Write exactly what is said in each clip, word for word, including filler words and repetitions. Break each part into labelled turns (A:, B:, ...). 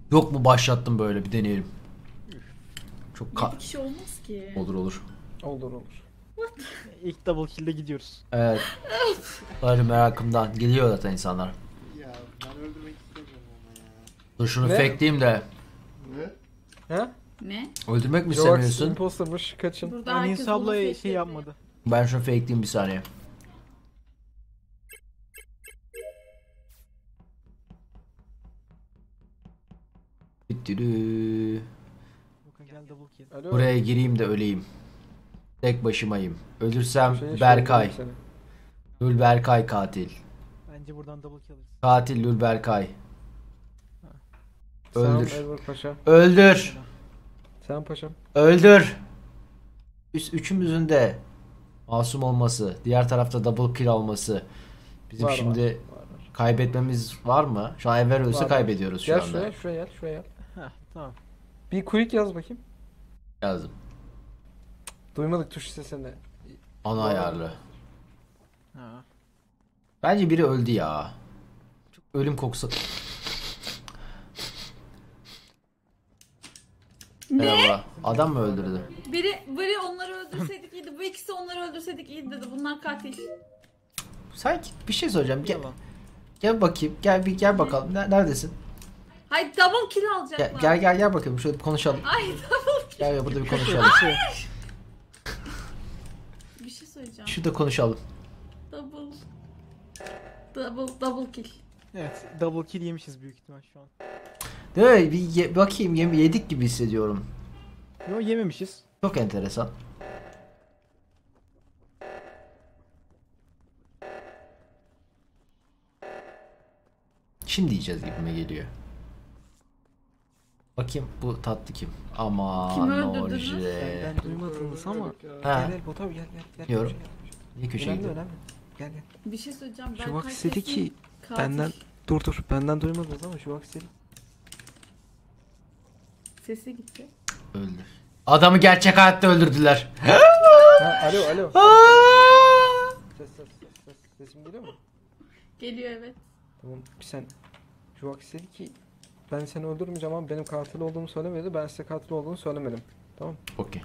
A: Yok mu başlattım böyle bir deneyelim. Çok ka...
B: yedi kişi olmaz ki.
A: Olur olur.
C: Olur olur.
D: İlk double kill'de gidiyoruz.
A: Evet. Böyle merakımdan geliyor zaten insanlar.
E: Ya ben öldürmek istemiyorum ama ya.
A: Dur şunu
C: Ne?
A: fakeleyeyim de.
E: Ne?
C: Ha?
B: Ne?
A: Öldürmek mi
C: Jovax
A: istemiyorsun?
C: impostermış, kaçın.
B: Burada
D: Yani
B: herkes
D: Nisa
B: bunu
D: abla şey
B: seçti.
D: yapmadı.
A: Ben şunu fakeleyeyim bir saniye. Bittiri.
D: Bakın gel double kill.
C: Alo.
A: Buraya gireyim de öleyim. Tek başımayım. Ölürsem
C: Şey, şey
A: Berkay.
C: öldüreyim
A: Lül Berkay katil.
D: Bence buradan double kill alırız.
A: Katil Lül Berkay.
C: seni.
A: Öldür.
C: Selam Edward Paşa.
A: Öldür.
C: Selam paşam.
A: Öldür. Üç, üçümüzün de masum olması, diğer tarafta double kill alması. Bizim
C: Var,
A: şimdi
C: var, var, var.
A: kaybetmemiz var mı? Şu an Enver ölse
C: Var, var.
A: kaybediyoruz şu
C: Gel
A: anda.
C: şuraya, şuraya gel, şuraya gel.
D: Heh tamam.
C: Bir quick yaz bakayım.
A: Yazdım.
C: Duymadık tuş sesini.
A: Ana
C: Var.
A: ayarlı.
D: Ha.
A: Bence biri öldü ya. Çok ölüm kokusu. Merhaba. Adam mı öldürdü?
B: Biri, biri onları öldürseydik iyiydi. Bu ikisi onları öldürseydik iyiydi dedi. Bunlar katil.
A: Sanki bir şey soracağım. Gel,
D: Yalan.
A: gel bakayım. Gel bir gel bakalım. Ne- Neredesin?
B: Hayır double kill
A: Gel
B: alacaklar.
A: gel gel, gel bakayım. Şöyle bir konuşalım.
B: Ay double kill.
A: Gel gel burada bir konuşalım.
D: Şey,
B: Bir şey söyleyeceğim.
A: Şurada konuşalım.
B: Double. Double, double kill.
D: evet double kill yemişiz büyük ihtimal şu an.
A: Değil mi? Bir ye- bakayım yem yedik gibi hissediyorum.
D: Yo yememişiz.
A: Çok enteresan. Şimdi yiyeceğiz gibime geliyor. Bakayım bu tatlı kim? Aman
B: Kimi öldürdünüz?
A: Norje.
D: Ben duymadınız ama.
A: Ha.
C: Gel gel Bota gel gel gel.
A: Diyorum.
C: Köşeye gel.
A: Niye köşeye
C: Önemli
A: gidiyor?
C: önemli. Gel gel.
B: Bir şey söyleyeceğim.
C: Şu
B: Ben
C: bak istedi
B: kesin
C: ki
B: katil.
C: benden dur dur benden duymadınız ama şu bak istedi.
B: Sesi gitti.
A: Öldü. Adamı gerçek hayatta öldürdüler.
C: Ha, alo alo.
A: Aa!
C: Ses ses ses ses. Sesim geliyor mu?
B: Geliyor evet.
C: Tamam bir sen şu bak istedi ki ben seni öldürmeyeceğim ama benim katil olduğumu söylemedi. Ben size katil olduğunu söylemedim. Tamam.
A: Okey.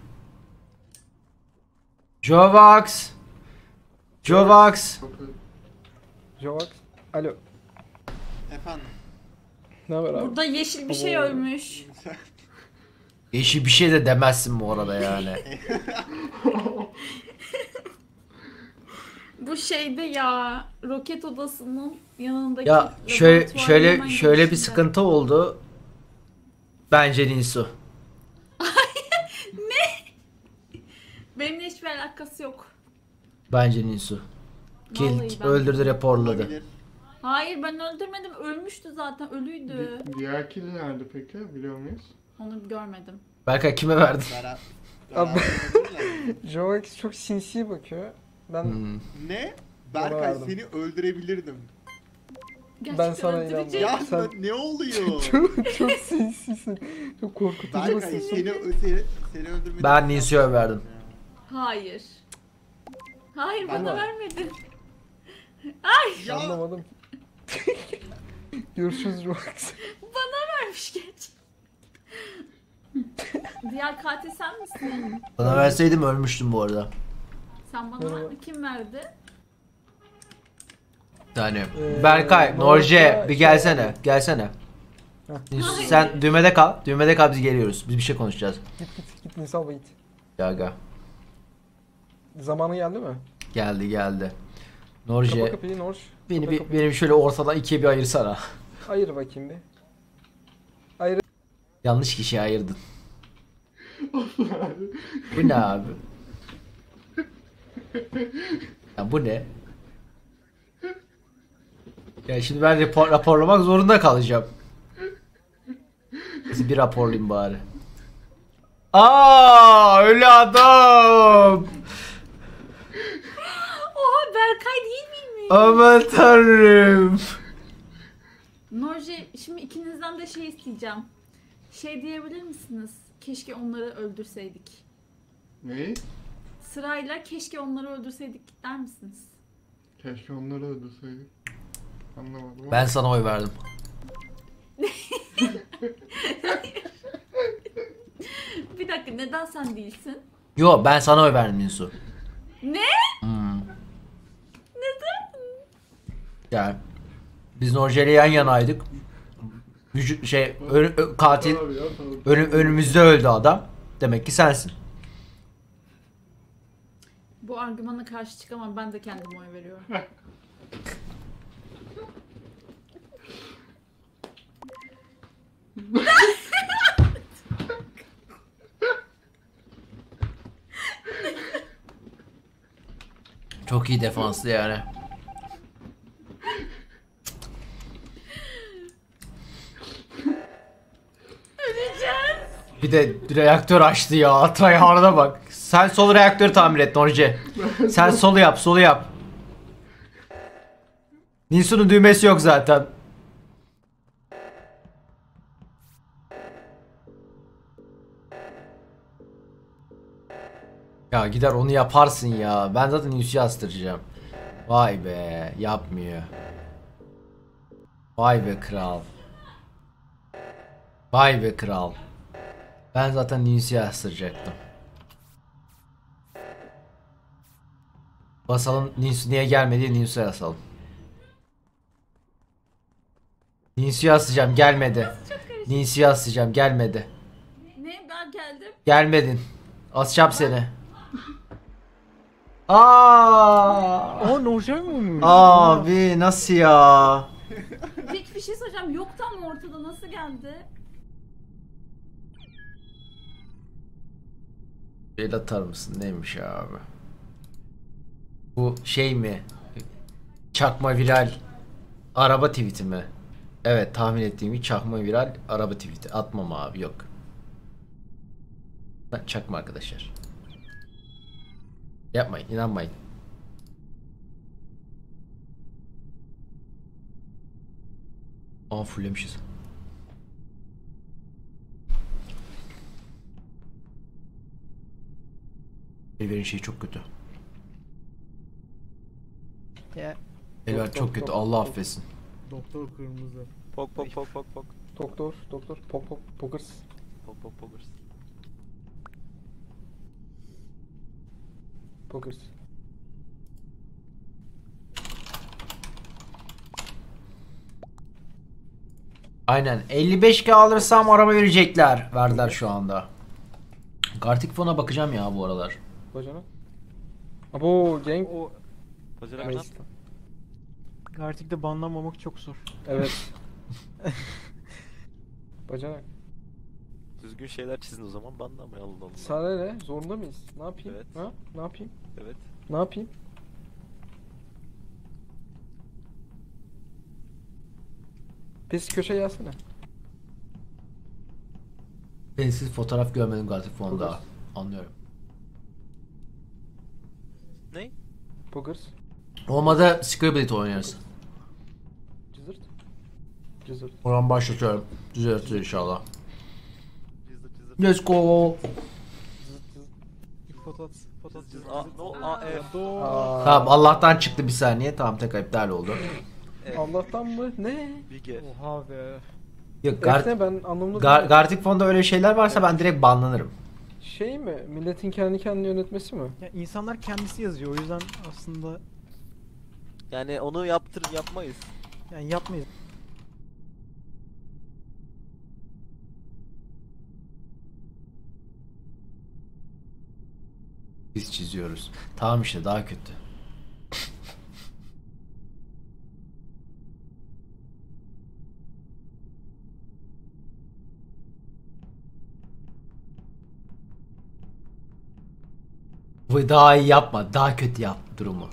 A: Jovax. Jovax.
C: Jovax. Alo.
E: Efendim.
C: Ne haber abi?
B: Burada yeşil bir şey
C: Oo.
B: ölmüş.
A: Eşi bir şey de demezsin bu arada yani.
B: Bu şeyde ya roket odasının yanındaki
A: Ya şöyle
B: laboratuvar
A: şöyle
B: hemen
A: şöyle bir
B: girişinde.
A: sıkıntı oldu. Bence Ninsu.
B: Benimle hiçbir alakası yok.
A: Bence Ninsu.
B: Vallahi
A: Kill
B: ben-
A: öldürdü, raporladı.
E: Olabilir.
B: Hayır ben öldürmedim. Ölmüştü zaten. Ölüydü.
F: Di- Diğer kill nerede peki? Biliyor muyuz?
B: Onu görmedim.
A: Berkay kime verdin?
E: Bera
C: Abi-
E: beraber-
C: Jovax çok sinsi bakıyor. Ben
A: Hmm.
E: Ne?
C: Bana
E: Berkay
C: verdim.
E: seni öldürebilirdim.
B: Gerçekten
C: sana
B: öldürecek.
E: Ya
C: Sen-
E: ne oluyor?
C: çok, çok sinsisin. Çok korkutucu
E: Berkay
C: mısın?
E: seni, seni, seni öldürmedim.
A: Ben Ninsu'ya verdim.
B: Hayır. Hayır
E: Ben
B: bana
E: de-
B: vermedin.
E: Ya
C: Anlamadım. Görüşürüz Jovax.
B: Bana vermiş geç. Diğer katil sen misin?
A: Bana verseydim ölmüştüm bu arada.
B: Sen bana
C: Merhaba.
B: ver- kim verdi?
A: Yani
C: Ee,
A: Berkay, Norje
C: Norje,
A: bir
C: şey-
A: gelsene. Gelsene.
C: Heh.
A: Ninsu,
B: Hayır.
A: sen düğmede kal. Düğmede kal biz geliyoruz. Biz bir şey konuşacağız.
C: Git git git Nisa abla git.
A: Ya aga.
C: Zamanı geldi mi?
A: Geldi geldi.
C: Kapa
A: Norje
C: kapıyı Norj.
A: beni
C: Kapa
A: bir,
C: kapıyı.
A: benim şöyle ortadan ikiye bir ayırsana.
C: Ayır bakayım bir.
A: Yanlış kişiye ayırdın. Bu ne abi? Ya bu ne? Ya şimdi ben rapor, raporlamak zorunda kalacağım. Neyse bir raporlayayım bari. Aa, öyle adam.
B: Oha Berkay değil miymiş?
A: Aman tanrım.
B: Norje şimdi ikinizden de şey isteyeceğim. Şey diyebilir misiniz? Keşke onları öldürseydik.
F: Neyi?
B: Sırayla keşke onları öldürseydik der misiniz?
F: Keşke onları öldürseydik. Anlamadım ama.
A: Ben sana oy verdim.
B: Hayır, neden sen değilsin?
A: Yo, ben sana oy verdim Ninsu.
B: Ne?
A: Hmm.
B: Neden?
A: Yani biz Norce ile yan yanaydık. Vücut şey ö- ö- katil
F: Abi ya, tamam.
A: önü- önümüzde öldü adam. Demek ki sensin.
B: Bu argümana karşı çıkamam. Ben de kendime oy veriyorum.
A: Çok iyi defanslı yani.
B: Öleceğiz.
A: Bir de reaktör açtı ya. Tryhard'a bak. Sen sol reaktörü tamir et Norce. Sen solu yap, solu yap. Ninsu'nun düğmesi yok zaten. Ya gider onu yaparsın ya. Ben zaten Ninsu'yu astıracağım. Vay be, yapmıyor. Vay be kral. Vay be kral. Ben zaten Ninsu'yu astıracaktım. Basalım, Ninsu niye gelmedi, Ninsu'ya asalım. Ninsu'yu asacağım, gelmedi. Ninsu'yu asacağım, gelmedi.
B: Ne? Ben geldim.
A: Gelmedin. Asacağım seni. Aa!
D: O Norjay mı olmuş?
A: Abi nasıl ya?
B: Peki bir şey soracağım. Yoktu ama ortada nasıl geldi?
A: El atar mısın? Neymiş abi? Bu şey mi? Çakma viral araba tweet'i mi? Evet, tahmin ettiğim gibi çakma viral araba tweet'i. Atmam abi, yok. Ben çakma arkadaşlar. Yapmayın, inanmayın. Aa, fulllemişiz. Elver'in şeyi çok kötü.
D: Ya,
A: Elver
C: Doktor,
A: çok kötü.
C: doktor,
A: Allah
C: doktor.
A: affetsin.
E: Doktor kırmızı.
G: Pok pok pok pok pok.
C: Doktor, doktor, pop pop, pokers.
G: Pok pok pokers.
C: Pokers.
A: Aynen. elli beş K alırsam araba verecekler. Verdiler şu anda. Gartic Fon'a bakacağım ya bu aralar.
C: Bacana. Abo Cenk.
D: o
G: Bacanak
C: Neyse.
G: lan.
D: Gartic'te banlanmamak çok zor.
C: Evet. Bacanak.
G: Düzgün şeyler çizin o zaman banlamayalım Allah Allah.
C: Sana ne? Zorunda mıyız? Ne yapayım?
G: Evet.
C: Ha? Ne yapayım?
G: Evet.
C: Ne yapayım? Pes köşe gelsene.
A: Ben siz fotoğraf görmedim Gartic Fon'da.
C: Pokers.
A: Anlıyorum.
G: Ne?
C: Pokers.
A: Olmadı Scribblet oynarız.
C: Cızırt. Cızırt.
A: Oradan başlatıyorum. Düzeltir inşallah.
G: Cızır cızır.
A: Let's go.
C: Cızırt cızırt.
D: Bir foto at. Foto at.
G: Cızır. Aa no aa e.
C: Aa,
A: Tamam, Allah'tan çıktı bir saniye. Tamam, tekrar iptal oldu.
C: Allah'tan mı? Ne?
G: Bige.
D: Oha be.
A: Yok, Gar
C: Efne ben anlamlı
A: Gar
C: değilim.
A: Gartic Fon'da öyle şeyler varsa ben direkt banlanırım.
C: Şey mi? Milletin kendi kendini yönetmesi mi?
D: Ya insanlar kendisi yazıyor o yüzden aslında
G: Yani onu yaptır yapmayız.
D: yani yapmayız.
A: Biz çiziyoruz. Tamam işte, daha kötü. Bu daha iyi yapma. Daha kötü yap durumu.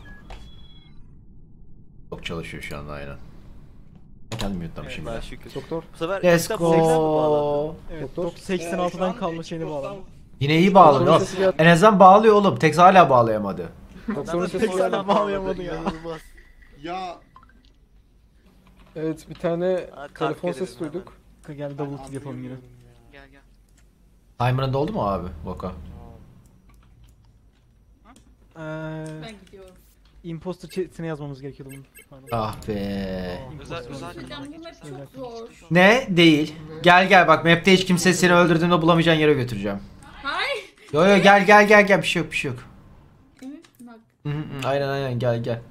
A: Çok çalışıyor şu anda, aynen. Kendim yutlamışım
G: Daha
A: ya.
G: şükür.
C: Doktor.
G: Bu sefer
A: Let's
G: kitap seksen mi bağlandı?
A: go.
D: Evet,
C: Doktor.
D: doktor seksen altıdan kalma şeyini bağladı.
A: Yine iyi bağlıyor
C: Doktorun
A: oğlum.
C: sesi geldi.
A: En azından bağlıyor oğlum. Tex hala bağlayamadı.
C: Doktorun sesi
D: Tekrar
C: geldi.
D: bağlayamadı ya.
G: İnanılmaz.
E: Ya
C: Evet bir tane
G: kalk
C: telefon
G: edelim
C: sesi
G: hemen.
C: duyduk.
D: Gel double kill yapalım yine.
E: Gel gel.
A: Timer'ın doldu mu abi? Boka.
D: Eee
B: Ben gidiyorum.
D: imposter chat'ine yazmamız gerekiyordu bunu. Pardon.
A: Ah be.
D: Imposter
H: Özel- özel-
D: olsun.
B: Hocam bu map çok zor.
A: Ne? Değil. Gel gel bak, map'te hiç kimse seni öldürdüğünde bulamayacağın yere götüreceğim.
B: Hayır.
A: Yo yo gel gel gel gel bir şey yok bir şey yok.
B: Emin misin bak?
A: Hı hı hı, aynen aynen gel gel.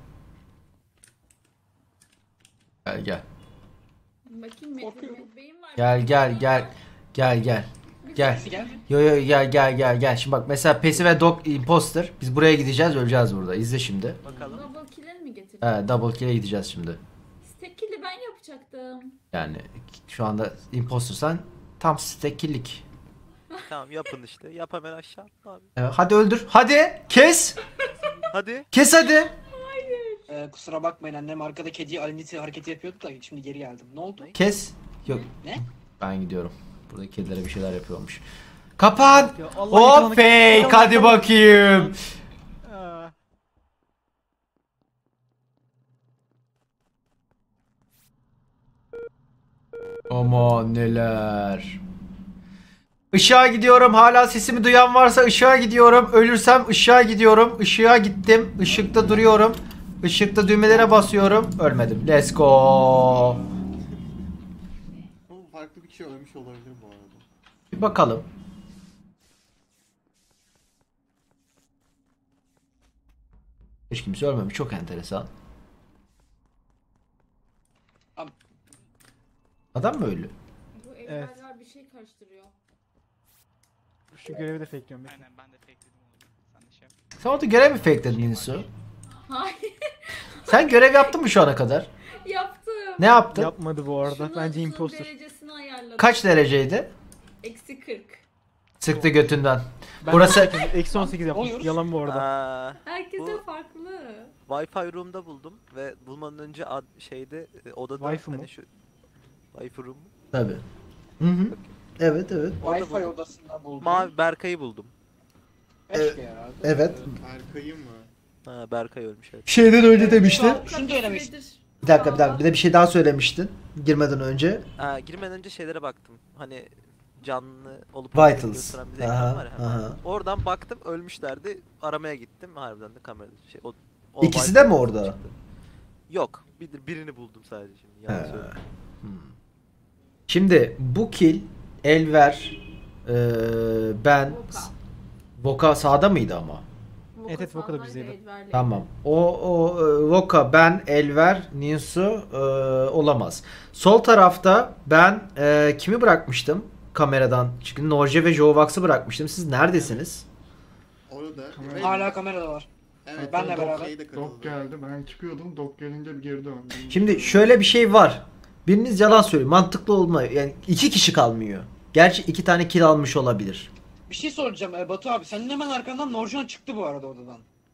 A: Gel gel.
B: Bakayım Mete Bey'im var.
A: Gel gel gel. Gel gel. Gel. Yo yo gel gel gel gel. Şimdi bak mesela Pesi ve Dog Imposter. Biz buraya gideceğiz, öleceğiz burada. İzle şimdi.
G: Bakalım.
B: Double kill'e mi getirdin?
A: He, double kill'e gideceğiz şimdi.
B: Stack kill'i ben yapacaktım.
A: Yani şu anda impostersan tam stack kill'lik.
G: Tamam yapın işte. Yap hemen aşağı. Abi.
A: Evet, hadi öldür. Hadi kes.
G: Hadi.
A: Kes hadi.
H: Ee, kusura bakmayın annem arkada kedi aliniti hareketi yapıyordu da şimdi geri geldim. Ne oldu?
A: Kes. Yok
H: Ne?
A: ben gidiyorum. Burada kedilere bir şeyler yapıyormuş. Kapan.
D: Ya Allah
A: Hop
D: yakalandık.
A: fake.
D: Yakalandık.
A: Hadi bakayım.
D: Aa,
A: Aman neler. Işığa gidiyorum. Hala sesimi duyan varsa ışığa gidiyorum. Ölürsem ışığa gidiyorum. Işığa gittim. Işıkta duruyorum. Işıkta düğmelere basıyorum. Ölmedim. Let's go.
E: Bu farklı bir kişi ölmüş olabilir bu arada.
A: Bir bakalım. Hiç kimse ölmemiş. Çok enteresan.
H: Am-
A: Adam mı ölü?
B: Bu
D: Evet.
B: evlerler bir şey karıştırıyor.
D: şu görevi de fakeliyorum. bekle.
I: Aynen ben de fakeledim onu. Sen de şey yap.
A: Sen orada görev mi fakeledin Insu?
B: Hayır.
A: Sen görev yaptın mı şu ana kadar?
B: Yaptım.
A: Ne yaptın?
D: Yapmadı bu arada.
B: Şunu-
D: Bence
B: şunun
D: imposter.
B: derecesini ayarladım.
A: Kaç dereceydi?
B: Eksi kırk.
A: Sıktı götünden.
D: Ben
A: Burası-
D: sekiz, eksi on sekiz yaptım.
H: Oluyoruz.
D: Yalan bu arada.
G: Aa,
B: Herkese
G: Bu-
B: farklı.
G: Wi-Fi room'da buldum ve bulmadan önce ad, şeyde e, odada
D: Wi-Fi
G: hani
D: mu?
G: şu Wi-Fi room.
A: Tabii. Hı hı. Evet evet.
H: Wi-Fi
G: buldum.
H: odasında buldum.
G: Mavi Berkay'ı buldum.
H: Keşke ya.
A: Evet.
E: Erkay'ı mı?
G: Ha Berkay ölmüş evet.
A: Şeyden önce demiştin.
H: Şunu da oynamıştım.
B: Süredir-
A: Bir dakika bir dakika. Bir de bir şey daha söylemiştin. Girmeden önce.
G: Ha, girmeden önce şeylere baktım. Hani canlı olup
A: Vitals.
G: gösteren bir
A: Aha,
G: ekran var ya.
A: aha.
G: Oradan baktım ölmüşlerdi. Aramaya gittim. Harbiden de kamerada şey o, o
A: İkisi
G: Wi-Fi
A: de mi orada?
G: çıktı. Yok. Bir, birini buldum sadece şimdi. Yalan
A: He.
G: söylüyorum.
A: Şimdi bu kill Elver eee, ben
B: Voka.
A: Voka sağda mıydı ama?
B: Voka
D: Evet, evet, Voka da
B: sağdaydı,
D: bizdeydi.
B: Elver'le.
A: Tamam. O o e, Voka, ben, Elver, Ninsu e, olamaz. Sol tarafta ben e, kimi bırakmıştım? Kameradan çıkın. Norje ve Jovax'ı bırakmıştım. Siz neredesiniz?
E: Orada.
F: Kamera-
E: ve-
H: Hala kamerada var.
E: Evet,
H: Benle
E: o
H: beraber.
E: Dok'ya da katıldı.
F: Dok geldi. Ben çıkıyordum. Dok gelince bir geri döndüm.
A: Şimdi şöyle bir şey var. Biriniz yalan söylüyor. Mantıklı olma. Yani iki kişi kalmıyor. Gerçi iki tane kill almış olabilir.
H: Bir şey soracağım e, Batu abi. Senin hemen arkandan Norjan çıktı bu arada odadan.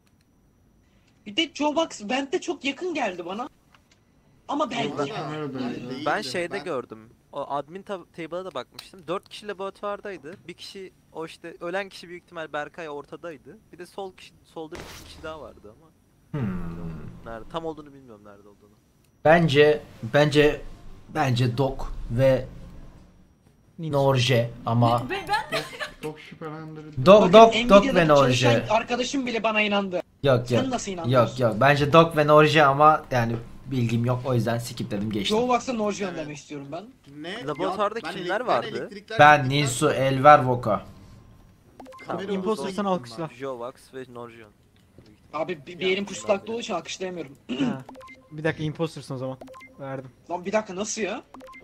H: Bir de Joe Box bende çok yakın geldi bana. Ama
F: Ben
H: belki.
F: kameradaydım.
E: Değildim.
G: Ben şeyde
E: Ben-
G: gördüm. O admin tab- table'a da bakmıştım. dört kişi laboratuvardaydı. Bir kişi o işte ölen kişi büyük ihtimal Berkay ortadaydı. Bir de sol kişi solda bir kişi daha vardı ama.
A: Hmm.
G: Nerede? Tam olduğunu bilmiyorum nerede olduğunu.
A: Bence bence bence Dok ve
D: Ninja.
A: Norje ama
B: Ve ben
F: Dok şüphelendirdi.
A: Dok
H: Bakın,
A: Dok Dok
H: Nvidia'da
A: ve
H: çalışan
A: Norje.
H: arkadaşım bile bana inandı.
A: Yok
H: Sen
A: yok.
H: nasıl
A: Yok
H: inanmıyorsun?
A: yok. Bence Dok ve Norje ama yani bilgim yok. O yüzden skipledim geçtim.
H: Joe Box'a Norjan
E: Evet.
H: demek istiyorum ben.
E: Ne?
G: Laboratuvarda
E: Ya, ben
G: kimler
E: ele-
G: vardı?
E: Ben, elektrikler
A: Ben,
E: gittikten
A: Ninsu,
E: sonra
A: Elver, Voka.
E: kamera
D: Imposter
E: odasına
D: sen
E: gittim
D: alkışla.
G: Jovax ve Norjon.
H: Abi bir, bir elim puslakta olduğu için alkışlayamıyorum.
D: Ha. Bir dakika imposter'sın o zaman. Verdim.
H: Lan bir dakika nasıl ya?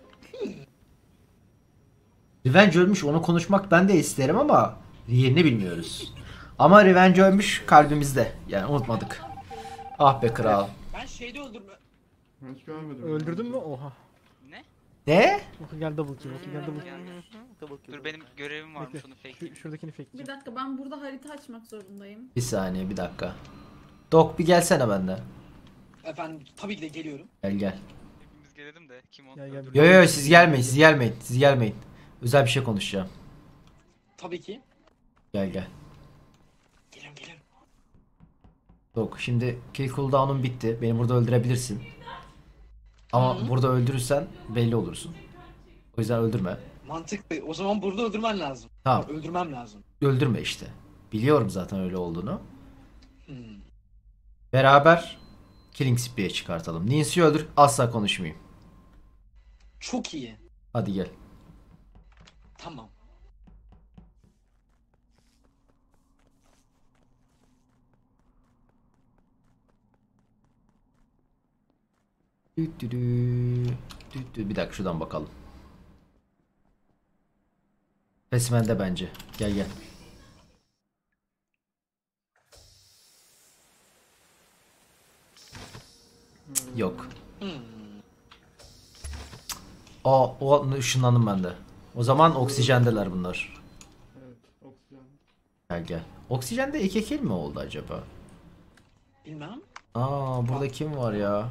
A: Revenge ölmüş, onu konuşmak ben de isterim ama yerini bilmiyoruz. Ama Revenge ölmüş kalbimizde. Yani unutmadık. Ah be kral.
H: Ben şeyde öldürme.
F: Ben hiç görmedim.
D: Öldürdün mü? Oha.
I: Ne?
A: Ne?
D: Oku gel double kill. Oku gel double kill.
I: Dur benim görevim varmış
D: Bekle.
I: onu
D: Şu,
I: fakeleyeyim.
D: şuradakini
B: bir
D: fakeleyeceğim.
B: dakika ben burada harita açmak zorundayım.
A: Bir saniye bir dakika. Dok bir gelsene benden.
H: Efendim tabii ki de geliyorum.
A: Gel gel.
I: Hepimiz gelelim de kim onu
D: Gel, gel.
I: öldürdü?
A: Yo yo siz gelmeyin siz gelmeyin. Siz gelmeyin. Özel bir şey konuşacağım.
H: Tabii ki.
A: Gel gel.
H: Geliyorum geliyorum.
A: Dok şimdi kill cooldown'un bitti. Beni burada öldürebilirsin. Ama
H: Hı.
A: burada öldürürsen belli olursun. O yüzden öldürme.
H: Mantıklı. O zaman burada öldürmen lazım.
A: Tamam.
H: Öldürmem lazım.
A: Öldürme işte. Biliyorum zaten öyle olduğunu.
H: Hmm.
A: Beraber killing spree'ye çıkartalım. Ninsu'yu öldür, asla konuşmayayım.
H: Çok iyi.
A: Hadi gel.
H: Tamam.
A: Dü dü dü. Dü dü. Bir dakika şuradan bakalım. Specimen'de bence. Gel gel. Yok.
H: Hmm.
A: Aa, o ışınlandım ben de. O zaman oksijendeler bunlar.
F: Evet, oksijen.
A: Gel gel. Oksijende ek ekil mi oldu acaba?
H: Bilmem.
A: Aa, burada kim var ya?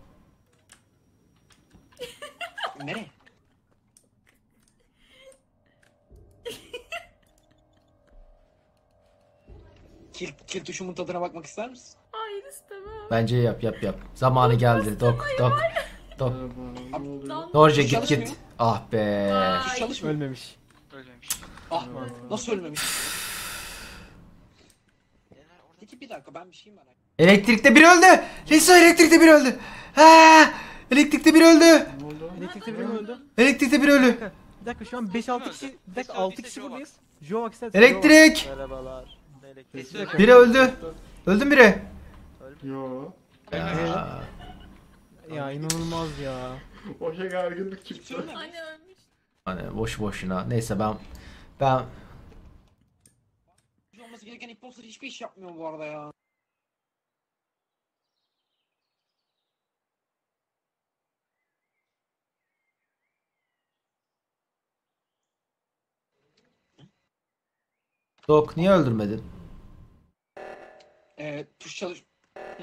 H: Nereye? Kil, kil tuşumun tadına bakmak ister misin?
B: Hayır istemem.
A: Bence yap yap yap. Zamanı geldi. Dok dok. Dok.
F: Merhaba, ne oluyor?
B: Lan-
A: Norca
H: Tuş
A: git git.
H: çalışmıyor.
A: Ah be.
B: Ay.
H: Tuş çalışmıyor.
D: Ölmemiş.
I: Ölmemiş.
H: Ah, nasıl ölmemiş? Peki bir dakika ben bir şey merak ettim.
A: Elektrikte biri öldü. Lisa elektrikte biri öldü. Ha! Elektrikte biri öldü.
F: Ne oldu?
D: Elektrikte biri mi öldü?
A: Elektrikte biri ölü.
D: Bir dakika şu an beş altı
I: Öldü.
D: kişi, bir dakika
I: Neyse,
D: altı
I: öldüyse
D: kişi
I: Joe
D: buradayız. Joe istersen.
A: Elektrik.
G: Merhabalar. Ne elektrik?
I: Sesi öldü.
A: Biri öldü. Öldü mü biri?
F: Yo.
A: Ya.
D: Ya inanılmaz ya.
F: O şey gerginlik çıktı.
B: Anne ölmüş.
A: Hani boş boşuna. Neyse ben ben
H: Olması gereken imposter hiçbir iş yapmıyor bu arada ya.
A: Dok niye öldürmedin?
H: Ee, tuş çalış... Hmm.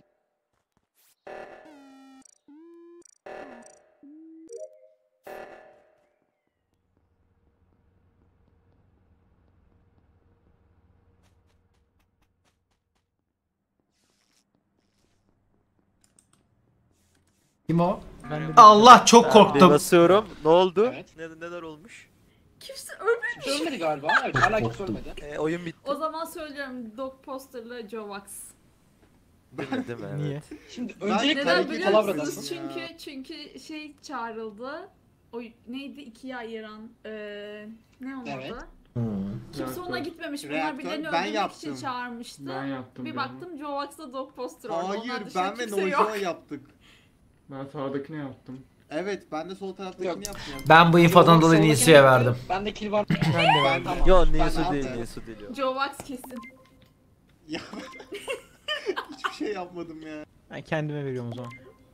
A: Kim o?
D: Ben de
A: Allah çok
G: Bir
A: korktum.
G: basıyorum. Ne oldu?
H: Evet.
G: Ne, neler olmuş?
B: Kimse ölmedi.
H: Kimse ölmedi galiba. Evet, hala kimse ölmedi.
G: E, oyun bitti.
B: O zaman söylüyorum Dog Poster'la Jovax.
G: Değil mi? Değil mi? Evet.
D: Niye?
H: Şimdi
E: Ben-
H: öncelikle
B: Neden
E: hareket
B: biliyor
H: palavradasın.
B: musunuz? Çünkü çünkü şey çağrıldı. O neydi ikiye ayıran eee ne onun
H: Evet.
B: adı?
A: Hmm.
B: Kimse ona
F: Reaktör.
B: gitmemiş. Bunlar
E: Reaktör,
B: birilerini
E: ben
B: öldürmek için
E: yaptım.
B: çağırmıştı.
F: Ben yaptım.
B: Bir
F: yani.
B: baktım Jovax'la Dog Poster orada.
E: Hayır
B: Onlar dışında
E: ben ve
B: kimse
E: Nojo
B: yok.
E: yaptık.
F: Ben sağdakini yaptım.
E: Evet ben de sol taraftakini
H: Yok.
E: yaptım.
A: Ben bu infodan
H: Jovax
A: dolayı
H: soldakini
A: Nisu'ya
H: yaptı.
A: verdim.
H: Ben de kill var.
D: Ben de verdim.
H: Tamam.
G: Yo
H: Ben
G: Nisu
H: de
G: değil,
H: yaptım.
G: Nisu değil o.
B: Jovax kesin.
E: Ya hiçbir şey yapmadım ya.
D: Ben kendime veriyorum o zaman.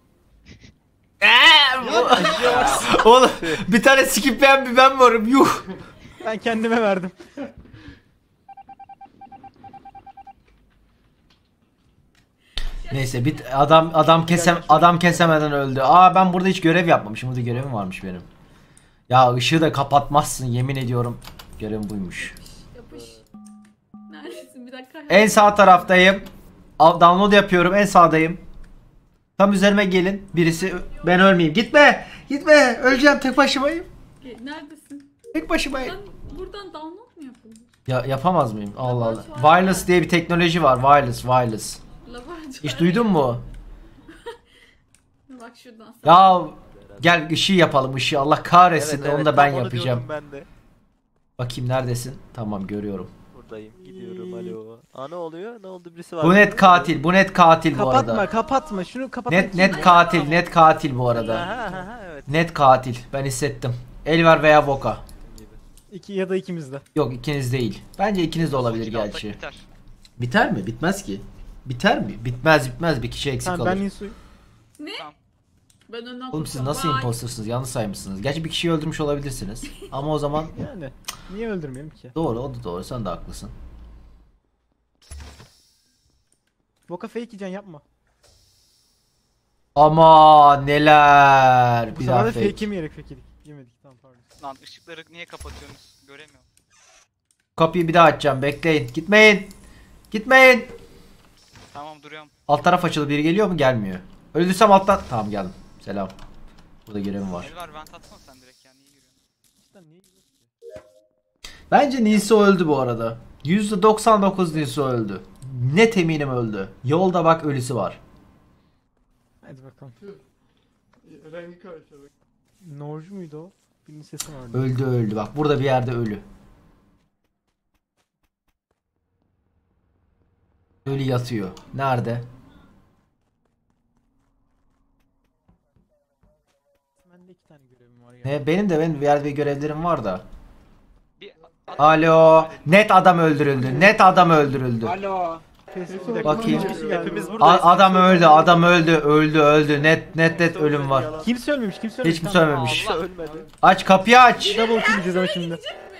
A: Oğlum bir tane skipleyen bir ben varım. Yuh.
D: Ben kendime verdim.
A: Neyse bir adam adam kesem adam kesemeden öldü. Aa ben burada hiç görev yapmamışım. Burada görevim varmış benim. Ya ışığı da kapatmazsın yemin ediyorum. Görevim buymuş.
B: Yapış. Neredesin? Bir dakika.
A: En sağ taraftayım. Al- Download yapıyorum. En sağdayım. Tam üzerime gelin. Birisi ben ölmeyeyim. Gitme. Gitme. Öleceğim tek başımayım.
B: E, Neredesin?
A: Tek başımayım.
B: Ben buradan download mu yapılır?
A: Ya yapamaz mıyım? Allah Allah.
B: Laboratuvar.
A: Wireless diye bir teknoloji var. Wireless, wireless.
B: Laboratuvar.
A: Hiç duydun mu?
B: Bak şuradan.
A: Ya gel ışığı yapalım ışığı. Allah kahretsin.
G: Evet, evet,
A: Onu da ben
G: tam onu
A: yapacağım.
G: diyordum Ben de.
A: Bakayım neredesin? Tamam görüyorum.
G: Buradayım. Gidiyorum. Alo. Aa ne oluyor? Ne oldu? Birisi var.
A: Bu net katil. Bu net katil bu
D: Kapatma
A: arada.
D: kapatma şunu kapat.
A: Net net katil. Net katil bu arada.
G: Ha ha ha evet.
A: Net katil. Ben hissettim. Elver veya Voka.
G: Gibi.
D: İki ya da ikimiz de.
A: Yok ikiniz değil. Bence ikiniz de olabilir
I: Sonuç alsak
A: gerçi.
I: Biter.
A: Biter mi? Bitmez ki. Biter mi? Bitmez bitmez bir kişi eksik
D: Tamam
A: kalır.
D: ben Nisu'yu.
B: Ben önden
A: Oğlum siz
B: tutacağım.
A: nasıl
B: Bye.
A: impostersınız? Yanlış saymışsınız. Gerçi bir kişiyi öldürmüş olabilirsiniz. Ama o zaman
D: Yani niye öldürmeyelim ki?
A: doğru o da doğru. Sen de haklısın.
D: Boka fake yiyeceksin yapma.
A: Ama neler.
D: Bu
A: Bir
D: sefer
A: daha
D: de
A: fake.
D: fake yemeyelim fake yedik. Yemedik tamam pardon.
I: Lan ışıkları niye kapatıyorsunuz? Göremiyorum.
A: Kapıyı bir daha açacağım. Bekleyin. Gitmeyin. Gitmeyin.
I: Tamam duruyorum.
A: Alt taraf açıldı. Biri geliyor mu? Gelmiyor. Öldürsem alttan. Tamam geldim. Selam. Burada görevim var.
I: El var vent atsana sen direkt yani iyi yürüyorsun.
D: Cidden niye gidiyorsun ki?
A: Bence Niso öldü bu arada. yüzde doksan dokuz Niso öldü. Net eminim öldü. Yolda bak ölüsü var.
D: Hadi bakalım.
F: Rengi karıştırdık.
D: Norcu muydu o? Birinin sesi vardı.
A: Öldü öldü. Bak burada bir yerde ölü. Ölü yatıyor. Nerede?
D: ya.
A: Ne benim de benim diğer bir görevlerim var da.
I: Bir
A: Alo. Net adam öldürüldü. Net adam öldürüldü.
H: Alo.
D: Pes,
F: Neyse,
D: bir dakika.
A: bakayım.
D: Birisi geldi.
G: Hepimiz
A: A-
G: buradayız.
A: adam öldü. Adam öldü. Öldü öldü. Net net net ölüm var.
D: Kimse ölmemiş, kimse ölmemiş.
A: Hiç kimse
D: Tamam.
A: ölmemiş.
G: Allah ölmedi.
A: Aç kapıyı aç.
D: Double kill yiyeceğiz ama şimdi.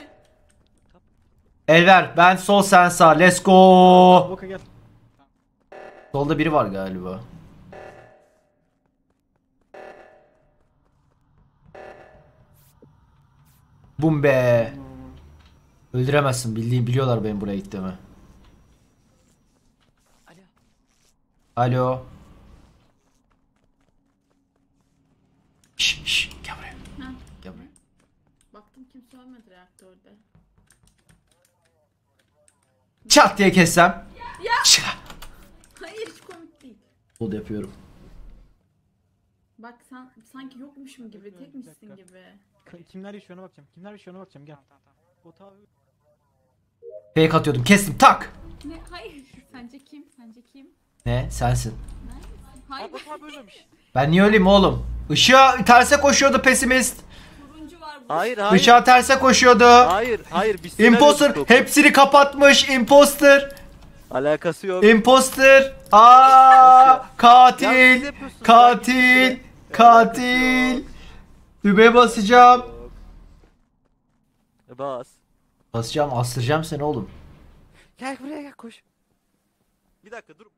A: Elver ben sol sen sağ. Let's go.
D: Boka gel.
A: Solda biri var galiba. Bum be. Öldüremezsin. Bildiği biliyorlar benim buraya gittiğimi. Alo. Şş şş gel buraya.
B: Ha.
A: Gel buraya.
B: Baktım kimse ölmedi reaktörde.
A: Çat diye kessem. Ya.
B: Hayır hiç komik değil.
A: Bol yapıyorum.
B: Bak sen sanki yokmuşum gibi,
D: Evet, evet, bir
B: tekmişsin
D: dakika.
B: gibi.
D: K- Kimler yaşıyor ona bakacağım. Kimler yaşıyor ona bakacağım. Gel.
I: Tamam tamam tamam.
D: Bota abi.
A: Fake atıyordum. Kestim tak.
B: Ne? Hayır. Sence kim? Sence kim?
A: Ne? Sensin.
B: Hayır.
G: Aa Batu abi ölmemiş.
A: Ben niye öleyim oğlum? Işığa terse koşuyordu pesimist.
B: Turuncu var burada.
G: Hayır hayır.
A: Işığa terse koşuyordu.
G: Hayır hayır biz seni
A: Imposter
G: arıyorduk.
A: hepsini kapatmış. Imposter.
G: Alakası yok.
A: Imposter. Aa
G: Ya siz
A: katil.
G: yapıyorsunuz,
A: Katil.
G: ben
A: Katil. Düğmeye basacağım.
G: E, Bas.
A: Basacağım, astıracağım seni oğlum.
G: Gel buraya gel koş. Bir dakika dur.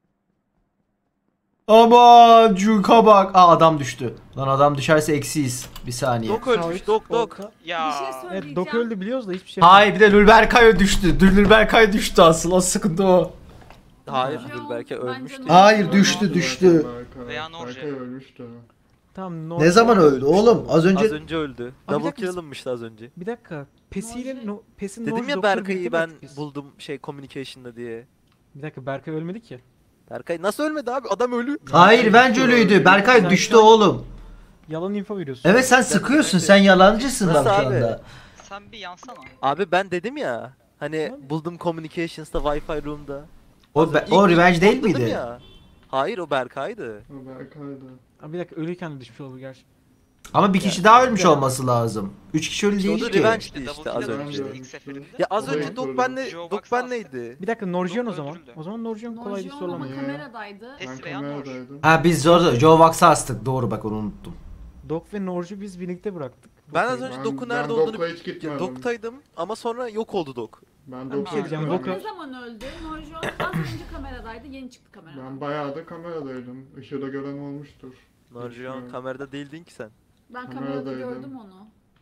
A: Aman cuka bak. Aa adam düştü. Lan adam düşerse eksiyiz. Bir saniye.
G: Dok ölmüş dok dok.
D: Orta.
I: Ya.
B: Bir şey söyleyeceğim.
D: Evet, Dok öldü biliyoruz da hiçbir şey
A: Hayır bir de Lülberkay düştü. Lülberkay düştü asıl. O sıkıntı o.
G: Hayır
B: Yok,
G: dur belki
B: bence
G: ölmüştü.
B: ne-
A: Hayır düştü düştü.
I: Veya Norce.
F: Berkay ölmüştü.
D: Tamam, no-
A: Ne zaman öldü oğlum? Az
G: Az
A: önce
G: önce öldü.
D: Abi bir
G: Double
D: dakika,
G: kill
D: biz-
G: alınmıştı az önce.
D: Bir dakika. Pesiyle
B: Norce-
D: no, Pes'in
G: Dedim
D: Norce
G: ya
D: Doktor'u
G: Berkay'ı
D: birlikte
G: ben
D: bıraktık biz.
G: buldum şey communication'da diye.
D: Bir dakika, Berkay ölmedi ki.
G: Berkay nasıl ölmedi abi? Adam ölü.
A: Hayır bence ölüydü. Berkay düştü oğlum.
D: Yalan info veriyorsun.
A: Evet sen sıkıyorsun. Sen yalancısın bak
G: Nasıl
A: şu
G: abi?
A: anda.
I: Sen bir yansana.
G: Abi ben dedim ya. Hani
D: Tamam.
G: buldum communications'ta Wi-Fi room'da.
A: O, be-
G: İlk-
A: o
G: ilk
A: revenge değil
G: kodladım
A: miydi?
G: Ya. Hayır o Berkay'dı.
F: O Berkay'dı.
D: Abi bir dakika, ölüyken de düşmüş olur gerçi.
A: Ama bir kişi daha ölmüş olması lazım. Üç kişi ölü
G: İşte o
A: değil
G: da
A: ki.
G: revenge'di
I: İşte
G: işte
I: double
G: az
I: kill
G: önce.
I: alınmıştı
F: önce.
I: ilk seferinde.
G: Ya az
F: O da
G: önce
F: ilk
G: Dok
F: öldü.
G: benle
I: Joe
G: Dok
I: Box
G: ben
I: bastı.
G: neydi?
D: Bir dakika, Norjion o
I: Dok
D: zaman.
I: öldürüldü.
D: O zaman Norjion kolaydı
B: Norjion ama
D: sorulamayın.
F: Ya.
B: kameradaydı.
F: Ben
I: Test veya Norce.
F: kameradaydım.
A: Ha biz orada Joe Vax'ı astık. Doğru bak onu unuttum.
D: Dok ve Norju biz birlikte bıraktık.
G: Ben az
D: Doka'yı.
G: önce
F: Ben-
G: Dok'un
F: ben
G: nerede
F: Dok'la
G: olduğunu
F: hiç gitmedim.
G: Ya Dok'taydım ama sonra yok oldu Dok.
F: Ben
D: bir şey
F: dokuz
D: diyeceğim,
F: yaşındayım.
D: Doka-
B: Ne zaman öldü? Norjon az önce kameradaydı, yeni çıktı kameradan.
F: Ben bayağı da kameradaydım. Işığı da gören olmuştur.
G: Norjon
F: Düşünüyorum.
G: kamerada değildin ki sen.
B: Ben kamerada
F: Kameradaydım.
B: gördüm onu.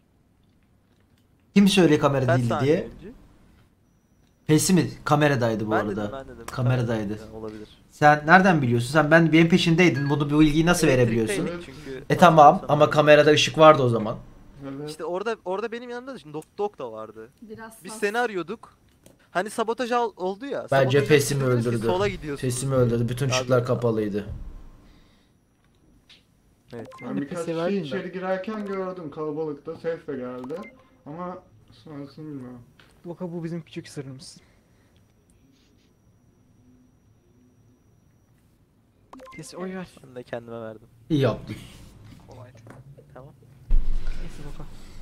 A: Kim söylüyor kamera
G: Kaç
A: değildi
G: saniye
A: diye?
G: önce?
A: Pesi mi? Kameradaydı bu
G: Ben
A: arada.
G: dedim ben dedim.
A: Kameradaydı.
G: Ya, olabilir.
A: Sen nereden biliyorsun? Sen ben benim peşindeydin. Bunu bu bilgiyi nasıl verebiliyorsun?
G: Elektrikteydik çünkü.
A: E tamam ama kamerada ışık vardı o zaman.
F: Evet.
G: İşte orada orada benim yanımda da şimdi Dok Dok da vardı.
B: Biraz
G: Biz
B: sas-
G: seni arıyorduk. Hani sabotaj al- oldu ya.
A: Bence
G: sabotaj
A: Pesimi
G: yaptınız ki
A: öldürdü.
G: Sola gidiyorsunuz.
A: Pesimi öldürdü. Bütün
G: Abi-
A: ışıklar kapalıydı.
G: Evet.
F: Ben
D: Ben de
F: birkaç
D: pesi
F: kişi
D: verdim de.
F: içeri girerken gördüm kalabalıkta ses de geldi. Ama sonrasını bilmiyorum.
D: Boka, bu bizim küçük sırrımız. Pes oy ver.
G: Ben de kendime verdim.
A: İyi yaptın.
I: Kolaydı.
G: Tamam.
D: Neyse Boka.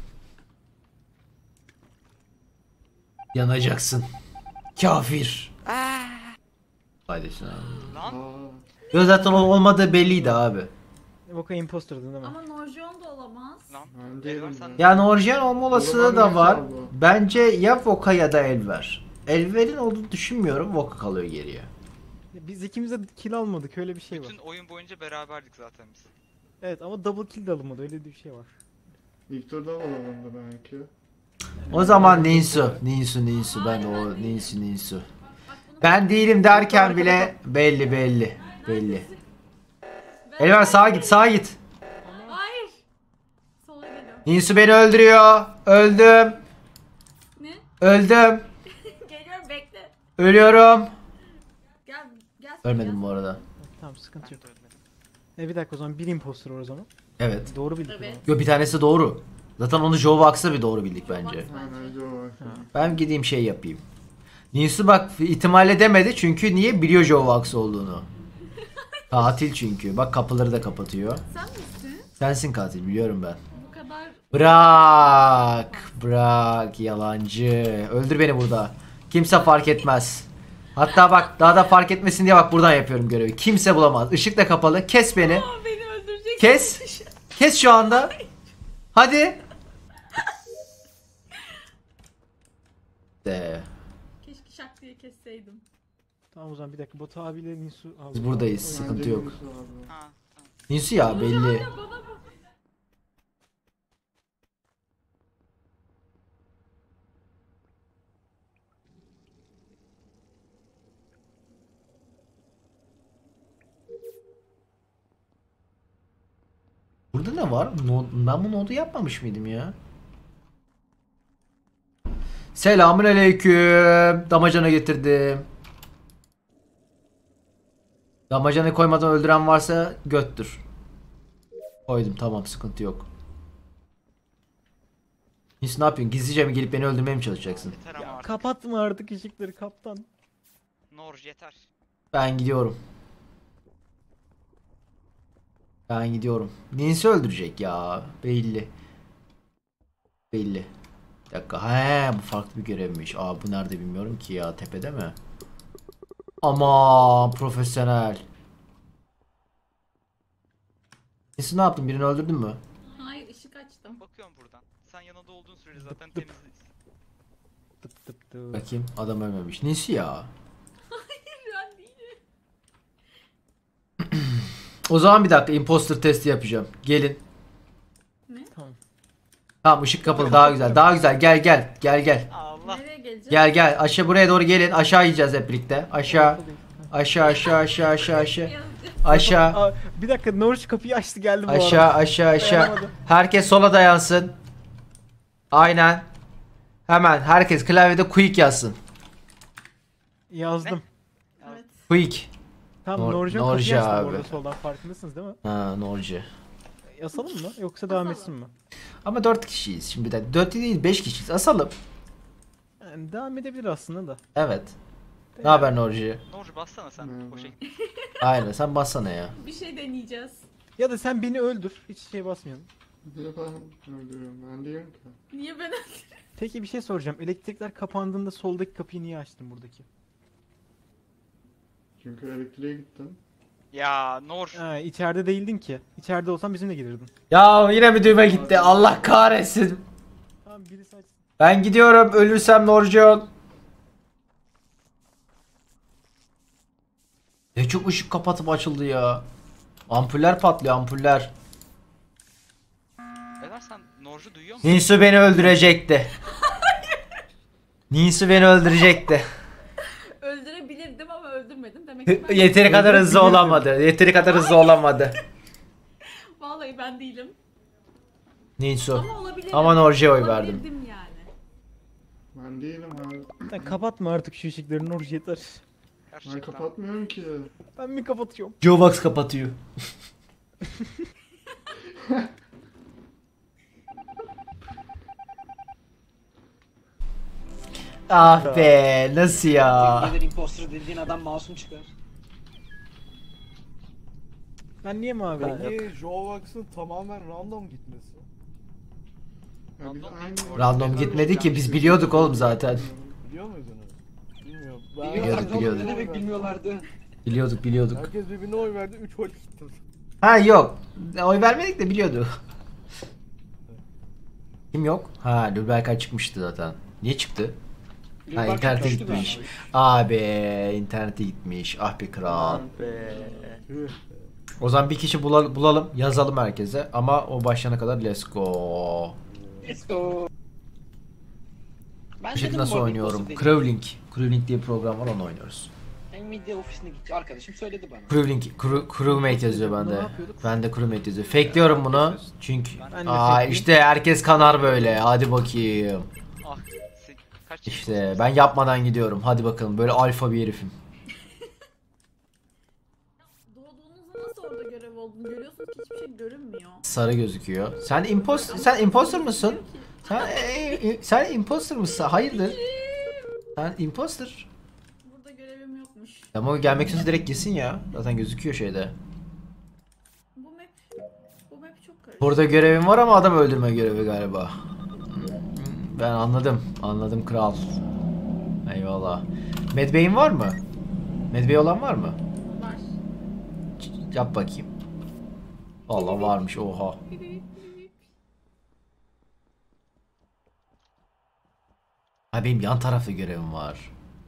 A: Yanacaksın. Kafir. Hadi sen abi.
I: Lan
F: Aa,
A: Yo zaten ol- olmadığı belliydi abi.
D: Boka imposter'dı değil mi?
B: Ama Norjon da olamaz.
I: lan.
F: ben
I: Elver
F: değilim
I: sen
F: ya.
A: Yani orijinal olma olasılığı
F: O
A: da
F: zaman
A: var.
F: ne kaldı?
A: Bence ya Voka ya da Elver. Elver'in olduğunu düşünmüyorum. Voka kalıyor geriye.
D: Biz ikimiz de kill almadık, öyle bir şey var.
I: bütün oyun boyunca beraberdik zaten biz.
D: Evet ama double kill de alınmadı, öyle bir şey var.
F: İlk turda olalımdı belki.
A: O zaman Ninsu. Ninsu Ninsu. Ben de o Ninsu Ninsu. Ben değilim derken bile belli belli. Belli. Elver sağa git sağa git.
B: Hayır. Sola geliyor.
A: Ninsu beni öldürüyor. Öldüm.
B: Ne?
A: Öldüm.
B: Geliyorum bekle.
A: Ölüyorum.
B: Gel gel.
A: Ölmedim bu arada.
D: Tamam, sıkıntı
I: Ben
D: yok.
I: de ölmedim.
D: E bir dakika, o zaman bir imposter var o zaman.
A: Evet.
D: Doğru bildik.
B: Evet.
A: Yo bir tanesi doğru. Zaten onu Joe Vax'a bir doğru bildik bence.
F: Aynen öyle var.
A: Ben gideyim şey yapayım. Ninsu bak ihtimal edemedi çünkü niye biliyor Joe Vax olduğunu. Katil çünkü. Bak kapıları da kapatıyor.
B: Sen misin?
A: Sensin katil biliyorum ben.
B: Bu kadar
A: Bırak. Bırak yalancı. Öldür beni burada. Kimse fark etmez. Hatta bak daha da fark etmesin diye bak buradan yapıyorum görevi. Kimse bulamaz. Işık da kapalı. Kes beni.
B: Aa, beni öldürecek.
A: Kes. Kes şu anda. Hadi. De.
B: Keşke şak diye kesseydim.
D: Tamam o zaman bir dakika. Batu abiyle Nisu abi.
A: Biz buradayız. Sıkıntı
F: Bence
A: yok.
F: Yunus abi.
I: Ha.
A: Nisu ya belli.
B: Ya bana bak.
A: Burada ne var? No, ben bu nodu yapmamış mıydım ya? Selamünaleyküm. Damacana getirdim. Damacana koymadan öldüren varsa göttür. Koydum tamam sıkıntı yok. Hiç ne yapıyorsun? Gizlice mi gelip beni öldürmeye mi çalışacaksın?
I: Yeter ama
D: Ya
I: artık.
D: kapatma artık ışıkları kaptan.
I: Norj yeter.
A: Ben gidiyorum. Ben gidiyorum. Ninsi öldürecek ya. Belli. Belli. Bir dakika. He, bu farklı bir görevmiş. Aa bu nerede bilmiyorum ki ya. Tepede mi? Aman profesyonel. Ninsi ne yaptın? Birini öldürdün mü?
B: Hayır ışık açtım.
I: Bakıyorum buradan. Sen yanında olduğun sürece zaten temizliyiz.
D: Tıp tıp tıp.
A: Bakayım. Adam ölmemiş. Ninsi ya.
B: Ben değilim.
A: O zaman bir dakika. Imposter testi yapacağım. Gelin.
D: Tamam.
A: Tamam ışık kapalı. Daha güzel. Daha güzel. Gel gel. Gel gel.
I: Allah.
B: Nereye geleceğim?
A: Gel gel. Aşağı buraya doğru gelin. Aşağı yiyeceğiz hep birlikte. Aşağı. Aşağı aşağı aşağı aşağı aşağı. Aşağı.
D: Aa, bir dakika Norwich kapıyı açtı geldi bu
A: Aşağı
D: arada.
A: aşağı aşağı.
D: Dayanamadı.
A: Herkes sola dayansın. Aynen. Hemen herkes klavyede quick yazsın.
D: Yazdım.
B: Evet.
A: Quick.
D: Tamam
A: Nor-
D: Norwich
A: Norwich
D: kapıyı açtı bu
A: abi.
D: arada soldan farkındasınız değil mi?
A: Ha Norci.
D: Yasalım mı yoksa devam
B: Asalım.
A: Hmm.
D: etsin mi?
A: Ama dört kişiyiz. Şimdi de dört değil beş kişiyiz. Asalım.
D: Yani devam edebilir aslında da.
A: Evet. Ne haber Norci?
I: Norj bassana sen.
F: Merhaba.
I: O şey.
A: Aynen sen bassana ya.
B: Bir şey deneyeceğiz.
D: Ya da sen beni öldür. Hiç şey basmayalım.
F: Bir de ben öldürüyorum. Ben değilim ki.
B: Niye ben
D: Peki bir şey soracağım. Elektrikler kapandığında soldaki kapıyı niye açtın buradaki?
F: Çünkü elektriğe gittim.
I: Ya Norj.
D: Ha, içeride değildin ki. İçeride olsan bizimle gelirdin.
A: Ya yine mi düğme gitti? Allah kahretsin.
D: Tamam birisi açsın.
A: Ben gidiyorum. Ölürsem Norcion. Ne çok ışık kapatıp açıldı ya. Ampuller patlıyor ampuller.
I: Beyler sen Norj'u duyuyor musun?
A: Ninsu beni öldürecekti. Ninsu beni öldürecekti.
B: öldürebilirdim ama öldürmedim. Demek ki ben
A: Yeteri kadar hızlı olamadı. Yeteri kadar hızlı olamadı.
B: Vallahi ben değilim.
A: Ninsu.
B: Ama olabilirim.
A: Ama Norci'ye oy verdim.
B: Olabilirdim yani.
F: Ben değilim abi.
D: Sen kapatma artık şu ışıkları Norwich yeter.
F: Ben
I: Gerçekten.
F: kapatmıyorum ki.
D: Ben mi kapatıyorum?
A: Jovax kapatıyor. Ah be nasıl ya?
H: Gelir imposter dediğin adam masum çıkar.
D: Ben niye mavi oldum?
J: Bence Jovax'ın tamamen random gitmesi.
F: Ya biz
I: Random
F: aynı...
I: değil.
A: Random gitmedi ki biz biliyorduk oğlum zaten.
J: Biliyor muydunuz? Bilmiyorum.
A: Biliyorduk,
H: Bilmiyorlardı oğlum, ne
A: biliyorduk.
H: demek bilmiyorlardı.
A: Biliyorduk biliyorduk.
J: Herkes birbirine oy verdi, üç oy gitti.
A: Ha yok. Oy vermedik de biliyorduk. Kim yok? Ha Lülberkay çıkmıştı zaten. Niye çıktı? Ha
H: Bak,
A: internete
H: düştü
A: gitmiş.
H: galiba.
A: Abi internete gitmiş. Ah be kral.
J: Tüh.
A: O zaman bir kişi bula- bulalım, yazalım herkese ama o başlayana kadar let's go.
H: Let's go. Ben
A: Bu şekilde
H: dedim
A: nasıl
H: bu arada
A: oynuyorum?
H: imposter dediğini.
A: Crewlink. Crewlink diye bir program var onu oynuyoruz.
H: Ben medya ofisine gideceğim. Arkadaşım söyledi bana.
A: Crewlink, crew, crewmate yazıyor
D: Bunu
A: bende.
D: ne yapıyorduk?
A: Bende crewmate yazıyor. Fakeliyorum bunu çünkü
D: Ben de
A: aa
D: fakeleyim.
A: işte herkes kanar böyle. Hadi bakayım.
I: Ah. se- Kaç kişi
A: İşte ben yapmadan gidiyorum. Hadi bakalım böyle alfa bir herifim.
B: Doğduğunuzda nasıl orada görev olduğunu görüyorsunuz ki hiçbir şey görünmüyor.
A: Sarı gözüküyor. Sen imposter sen imposter mısın? Sen e, e, sen imposter mısın? Hayırdır? Sen imposter.
B: Burada görevim yokmuş.
A: Ama gelmek istiyorsa direkt gitsin ya. Zaten gözüküyor şeyde.
B: Bu map, bu map çok karışık.
A: Burada görevim var ama adam öldürme görevi galiba. Ben anladım. Anladım kral. Eyvallah. Medbay'in var mı? Medbay olan var mı?
B: Var.
A: Ç- Yap bakayım. Vallahi varmış oha. Ha benim yan tarafta görevim var.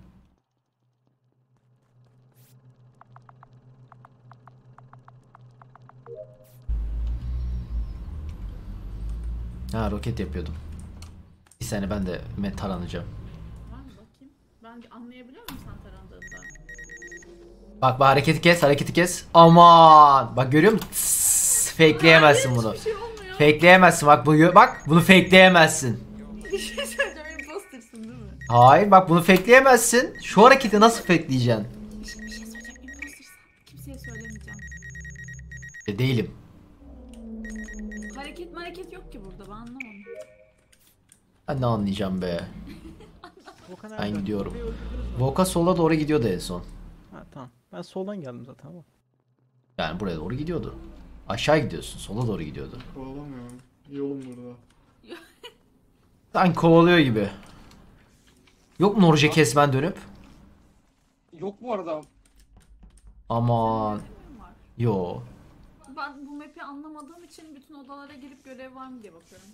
A: Ha roket yapıyordum. Bir saniye ben de met taranacağım.
B: Var mı bakayım? Ben anlayabiliyor muyum sen tarandığında?
A: Bak bak hareketi kes, hareketi kes. Aman! Bak görüyor musun? Tss, fakeleyemezsin bunu.
B: Hiçbir şey olmuyor.
A: Fakeleyemezsin bak bu bak bunu fakeleyemezsin.
B: Bir şey söyleyeceğim, imposter'sın değil mi?
A: Hayır bak bunu fakeleyemezsin. Şu hareketi nasıl fakeleyeceksin?
B: Bir şey, bir şey söyleyeceğim, imposter'sın. Kimseye söylemeyeceğim.
A: E, değilim.
B: Hareket hareket yok ki burada, ben anlamadım.
A: Ben ne anlayacağım be.
D: Volkan
A: Ben
D: nerede?
A: gidiyorum.
D: Volkan'ı öldürdünüz mü?
A: Volkan sola doğru gidiyordu en son.
D: Ha tamam. Ben soldan geldim zaten ama.
A: Yani buraya doğru gidiyordu. Aşağı gidiyorsun. Sola doğru gidiyordu.
F: Kovalamıyorum. Yolum burada.
A: Sanki kovalıyor gibi. Yok mu Norje kesmen dönüp?
H: Yok bu arada.
A: Aman.
B: Var.
A: Yo.
B: Ben bu map'i anlamadığım için bütün odalara girip görev var mı diye bakıyorum.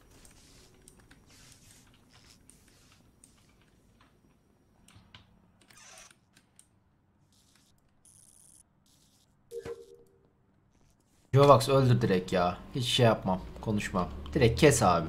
A: Jovax öldür direkt ya. Hiç şey yapmam. Konuşmam. Direkt kes abi.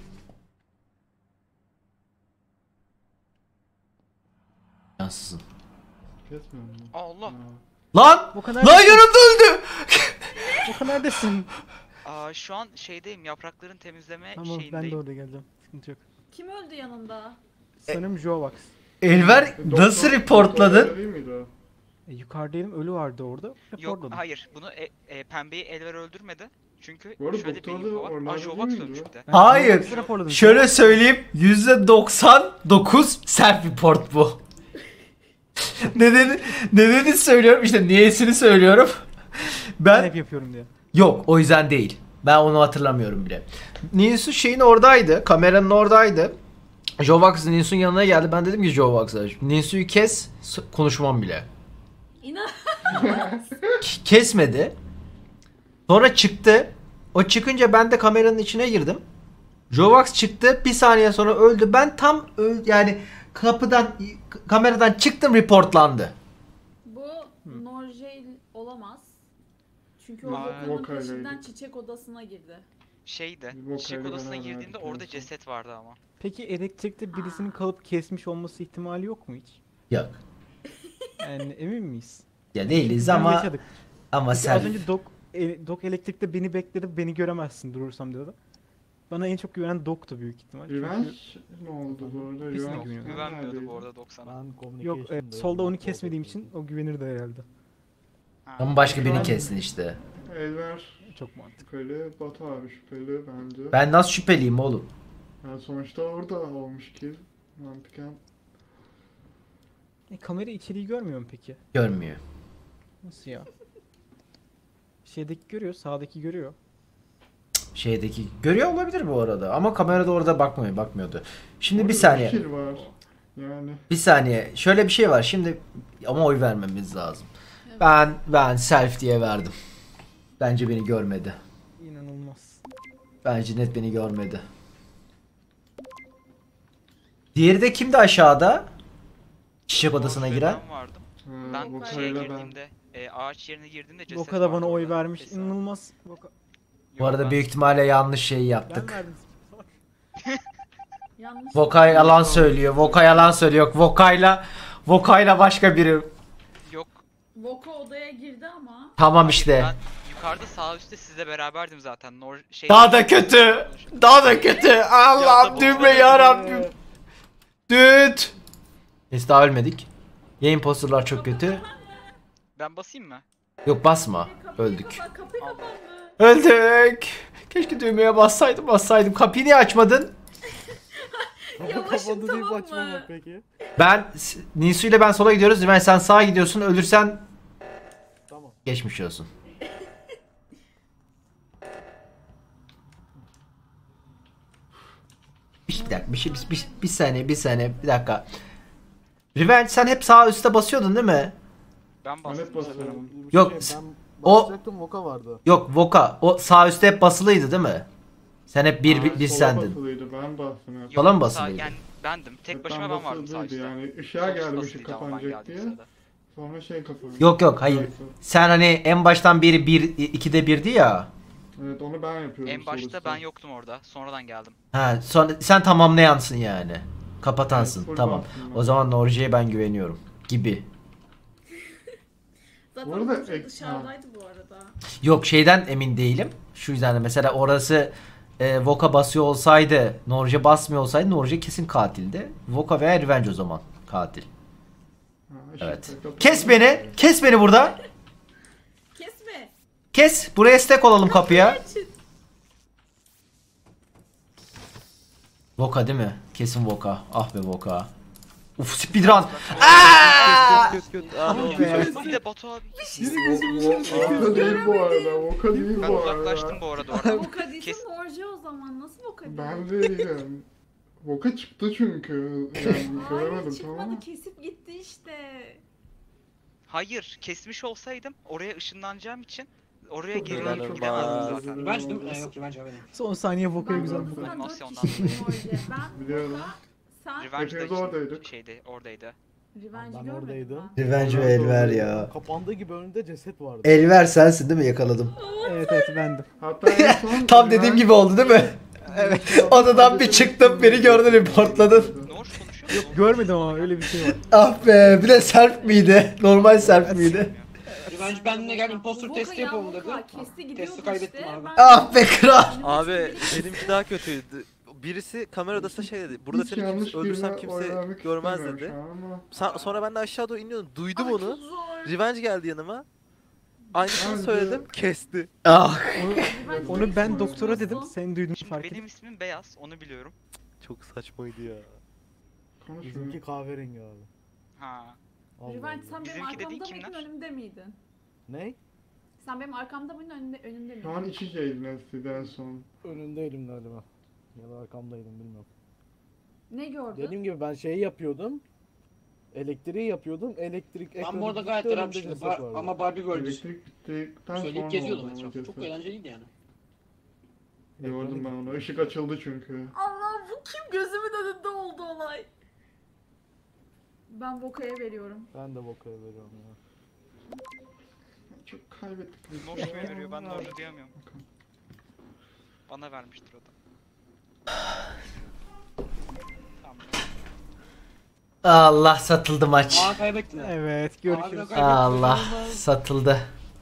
A: Yansızın.
F: Kesmiyor mu?
I: Allah.
A: Lan!
D: Volkan
A: Lan
D: neredesin?
A: yanımda öldü!
D: Volkan neredesin?
I: Aa, şu an şeydeyim, yaprakların temizleme
D: Tamam ben de
I: şeyindeyim.
D: orada geleceğim. Sıkıntı yok.
B: Kim öldü yanında?
D: Sanırım Jovax.
A: Elver nasıl
F: Doktor-
A: reportladın?
F: doktor değil miydi o?
D: E, yukarıdaydım ölü vardı orada.
I: Yok
D: Reportladım.
I: hayır, bunu e, e, pembeyi Elver öldürmedi. Çünkü
F: Bu arada
I: şöyle bir
F: doktorda
I: info var.
F: oralarda
I: Ajovax
F: değil miydi
I: ölmüştü.
D: Ben
A: Hayır.
D: Jovax'ı raporladım.
A: Şöyle söyleyeyim. yüzde doksan dokuz self report bu. Nedeni, nedeni söylüyorum işte niyesini söylüyorum.
D: Ben
A: Ben
D: hep yapıyorum diye.
A: yok o yüzden değil. Ben onu hatırlamıyorum bile. Ninsu şeyin oradaydı. Kameranın oradaydı. Jovax Ninsu'nun yanına geldi. Ben dedim ki Jovax'a Ninsu'yu kes. s- Konuşmam bile.
B: İnan.
A: K- Kesmedi. Sonra çıktı. O çıkınca ben de kameranın içine girdim. Jovax çıktı. Bir saniye sonra öldü. Ben tam öl yani kapıdan k- kameradan çıktım reportlandı.
B: Bu Norjail olamaz. Çünkü o
I: Aa,
B: Volkan'ın
F: Voka'yla
B: peşinden
F: ilgili.
B: çiçek odasına girdi.
I: Şeyde,
F: Vokayla
I: çiçek odasına
F: beraber
I: girdiğimde
F: gittik
I: orada
F: en son.
I: ceset vardı ama.
D: Peki elektrikte birisinin kalıp kesmiş olması ihtimali yok mu hiç?
A: Yok.
D: Yani emin miyiz?
A: Ya değiliz
D: Biz
A: ama
D: yaşadık.
A: ama
D: Peki
A: sen
D: az önce Dok, e, Dok elektrikte beni bekledi, beni göremezsin durursam dedi. Bana en çok güvenen Dok'tu büyük ihtimal. Çünkü-
F: Revenge ne oldu bu arada?
D: Kesin
F: Revenge
D: güveniyorum.
I: Güvenmiyordu
F: neredeydi?
I: bu arada doksana.
J: Ben
D: Yok, e,
J: communication'dayım,
D: solda onu
J: ben
D: kesmediğim
J: solda
D: için o güvenirdi herhalde.
I: Ha.
A: ama başka birini kessin işte.
D: Elver Çok mantıklı.
F: Şüpheli, Batu abi şüpheli bence.
A: Ben nasıl şüpheliyim oğlum?
F: Yani sonuçta orada olmuş ki mantıken.
D: E, kamera içeriği görmüyor mu peki?
A: Görmüyor.
D: Nasıl ya? Şeydeki görüyor, sağdaki görüyor.
A: Şeydeki görüyor olabilir bu arada ama kamerada orada bakmıyor, bakmıyordu. Şimdi bir
F: Orada
A: saniye.
F: kill var. Yani
A: Bir saniye. Şöyle bir şey var. Şimdi ama oy vermemiz lazım. Ben ben self diye verdim. Bence beni görmedi.
D: İnanılmaz.
A: Bence net beni görmedi. Diğeri de kimdi aşağıda? Çiçek odasına
I: Norşe
A: giren.
I: Ben vardım.
F: e,
I: Ben şeye
F: Vokayla ben.
I: girdiğimde, e, ağaç yerine girdiğimde ceset
D: Voka da bana
I: vardı
D: oy
I: orada.
D: vermiş.
I: Kesin.
D: İnanılmaz. Voka.
A: Bu
I: Yok,
A: arada
I: ben-
A: büyük ihtimalle yanlış şeyi
D: Ben
A: yaptık.
D: verdim.
B: Yanlış.
A: Voka yalan söylüyor. Voka yalan söylüyor. Vokayla Vokayla başka biri.
I: Yok.
B: Voka odaya girdi ama.
A: Tamam
I: Hayır,
A: işte.
I: Ben yukarıda sağ üstte sizle beraberdim zaten. Nor şey
A: Daha da kötü. Daha da kötü. Allah'ım düğme yarabbim. Düt. Neyse daha ölmedik. Yayın posterlar çok kötü.
I: Ben basayım mı?
A: Yok basma.
B: Kapıyı
A: Öldük.
B: kapa- kapıyı
I: Allah.
B: kapandı.
A: Öldük. Keşke düğmeye bassaydım bassaydım. Kapıyı niye açmadın?
B: Yavaşın
J: Kapadı deyip
B: tamam
J: açmam
B: mı?
J: peki.
A: Ben Nisu ile ben sola gidiyoruz. Ben sen sağa gidiyorsun. Ölürsen
J: Tamam.
A: geçmiş olsun. Bir dakika bir, şey, bir, bir, bir saniye bir saniye bir dakika. Revenge sen hep sağ üstte basıyordun değil mi?
I: Ben
F: Ben
I: bastım.
F: hep basıyorum.
A: Yok,
J: Şey, ben
A: o-
J: basacaktım, Voka vardı.
A: Yok Voka o sağ üstte hep basılıydı değil mi? Sen hep bir, bir, bir
F: Sola
A: sendin.
F: basılıydı, ben bastım hep.
A: Sola mı
I: Sağ-
A: basılıydı?
I: Yani bendim. Tek
F: Hep
I: başıma ben vardım sağ
F: basıldıydı
I: üstte.
F: yani. Işığa
I: Sol üst
F: geldim ışık
I: basılıydı ama ben
F: kapanacak diye.
I: geldiğim sırada.
F: Sonra şey kapandı.
A: Yok yok hayır. Sen hani en baştan biri bir ikide birdi ya.
F: Evet onu ben yapıyorum.
I: En başta
F: sol
I: ben
F: üstte.
I: yoktum orada. Sonradan geldim.
A: Ha sonra sen tamamlayansın yani. Kapatansın.
F: Evet, full
A: Tamam.
F: bastım ben.
A: O zaman Norce'ye ben güveniyorum. Gibi.
B: Zaten
F: Bu arada
B: Burcu
F: ek-
B: dışarıdaydı bu arada.
A: Yok şeyden emin değilim. Şu yüzden de mesela orası e, Voka basıyor olsaydı, Norce basmıyor olsaydı Norce kesin katildi. Voka veya Revenge o zaman katil.
F: Ha, ışık
A: Evet.
F: da kapandı.
A: Kes beni. Kes beni burada.
B: Kesme.
A: Kes. Buraya stack olalım kapıya.
B: Açın.
A: Voka değil mi? Kesin Voka. Ah be Voka. Uf speedrun. Aaaa!
G: Köt köt köt. Ah,
D: Ama
G: oldu.
D: be.
I: Bir de Batu abi.
F: Voka değil bu arada. Voka değil
I: Ben
F: bu arada.
I: uzaklaştım bu arada oradan.
B: Voka değilse
I: Kes-
B: Norje o zaman. Nasıl Voka değil?
F: Ben değilim. Voka çıktı çünkü. Yani göremedim
B: Hayır
F: tamam
B: çıkmadı
F: mı?
B: kesip gitti işte.
I: Hayır, kesmiş olsaydım oraya ışınlanacağım için oraya
F: Çok
I: geri
F: güzel,
I: gidemezdim
F: çok
I: zaten.
F: güzel.
H: Revenge değil mi? Ee, Yok Revenge abi.
D: Son saniye Voka'ya
B: Ben
D: güzel
B: dört-
D: vurdu.
B: ben dört
I: Animasyondan
B: kişiydim Norje. Ben
F: Biliyorum.
B: Voka, sen
I: Revenge
F: Hepimiz
I: de
F: oradaydık.
I: şeydi, oradaydı.
B: Revenge'i
J: Ben
B: görmedin
J: oradaydım.
B: mi?
A: Revenge
F: ve Elver
A: ya.
J: Kapandığı gibi önünde ceset vardı.
A: Elver sensin değil mi? Yakaladım.
D: Evet evet bendim.
F: Hatta en son
A: Tam dediğim gibi oldu değil mi?
F: Evet.
A: Odadan bir çıktım, beni gördün, reportladın.
I: Norş konuşuyor mu?
D: Görmedim ama öyle bir şey var.
A: Ah be, bir de self miydi? Normal self miydi?
H: Revenge benimle gel imposter
B: Voka
H: testi
B: ya
H: yapalım dedi.
B: Voka kesti gidiyordu
H: Testi kaybettim
B: işte.
H: abi.
B: Ben-
A: Ah be kral.
G: Abi benimki daha kötüydü. Birisi kamera odasında şey dedi. Burada
F: Hiç
G: seni
F: yanlış
G: kimse, öldürsem
F: birine oy
G: kimse
F: vermek
G: görmez
F: istemiyorum
G: dedi.
F: şu an ama-
G: Sa- sonra ben de aşağı doğru iniyordum. Duydum
B: Ay,
G: onu.
B: çok zor.
G: Revenge geldi yanıma. Aynısını
F: Bence-
G: söyledim. Kesti.
A: Ah.
B: Revenge
D: Onu
B: direkt
D: ben doktora
B: konuşmasın.
D: dedim. Sen duydun
I: Şimdi
D: fark ettim.
I: benim ismim Beyaz, onu biliyorum.
G: Çok saçmaydı ya.
F: Konuşmuyor.
J: Bizimki kahverengi abi.
I: Ha.
J: Allah
B: Revenge sen
J: Allah.
B: benim
I: Bizimki dediğin
B: arkamda mıydın
I: kimler?
B: önümde miydin?
J: Ne?
B: Sen benim arkamda mıydın önümde, önümde miydin?
F: Şu an iç içeydin eskiden en son.
J: Önündeydim galiba. Ya da arkamdaydım bilmiyorum.
B: Ne gördün?
J: Dediğim gibi ben şeyi yapıyordum. Elektriği yapıyordum. Elektrik
H: Ben
J: ekranı
H: bu arada
J: gitti,
H: gayet
J: önümde
H: rahatmıştım.
J: ceset
H: Bar-
J: vardı.
H: ama Barbie World
F: Elektrik gittikten sonra
H: söyleyip geziyordum
F: oldu ama
H: etrafta. Çok
F: ceset.
H: eğlenceliydi yani.
F: Gördüm ben onu. Işık açıldı çünkü.
B: Allah bu kim? Gözümün önünde oldu olay. Ben Voka'ya veriyorum.
J: Ben de Voka'ya veriyorum ya.
F: Çok kaybettik. biz.
I: Norş kime veriyor, ben Norş'u diyemiyorum. Bana vermiştir o da. Tamam.
A: Allah satıldı maç.
H: Aa kaybettiler.
D: Evet görüşürüz.
H: Abi, kaybettik.
A: Allah satıldı.